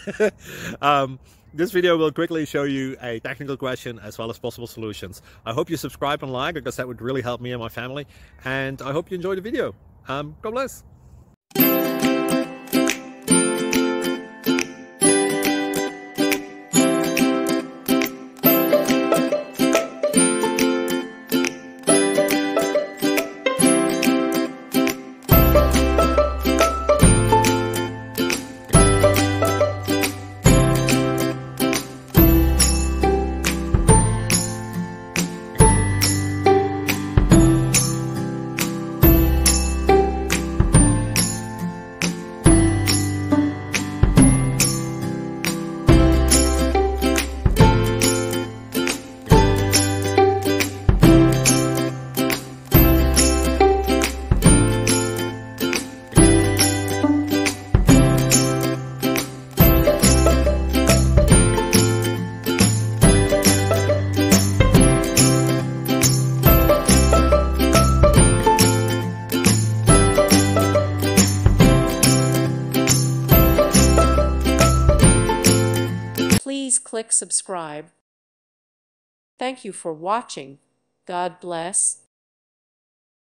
This video will quickly show you a technical question as well as possible solutions. I hope you subscribe and like, because that would really help me and my family. And I hope you enjoy the video. God bless. Please click subscribe. Thank you for watching. God bless.